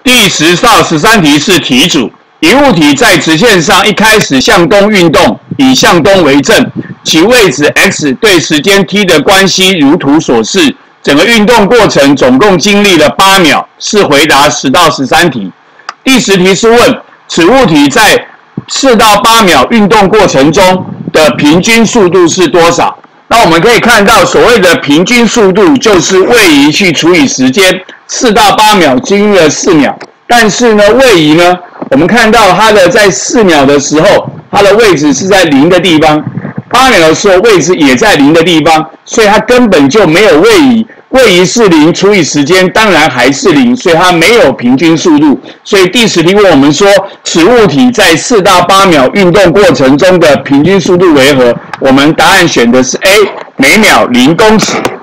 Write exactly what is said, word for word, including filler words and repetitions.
第十到十三题是题组，一物体在直线上一开始向东运动，以向东为正，其位置 x 对时间 t 的关系如图所示。整个运动过程总共经历了八秒，是回答十到十三题。第十题是问此物体在四到八秒运动过程中的平均速度是多少？那我们可以看到，所谓的平均速度就是位移去除以时间，四到八秒经历了四秒，但是呢，位移呢，我们看到它的在四秒的时候，它的位置是在零的地方，八秒的时候位置也在零的地方，所以它根本就没有位移。位移是零除以时间，当然还是零，所以它没有平均速度。所以第十题问我们说，此物体在四到八秒运动过程中的平均速度为何？我们答案选的是 A， 每秒零公尺。